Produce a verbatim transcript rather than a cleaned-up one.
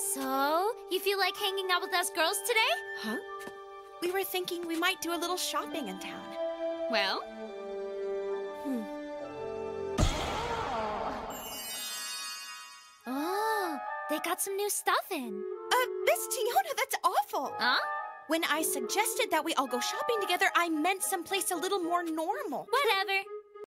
So, you feel like hanging out with us girls today? Huh? We were thinking we might do a little shopping in town. Well? Hmm. Oh, they got some new stuff in. Uh, Miss Tiona, that's awful. Huh? When I suggested that we all go shopping together, I meant someplace a little more normal. Whatever.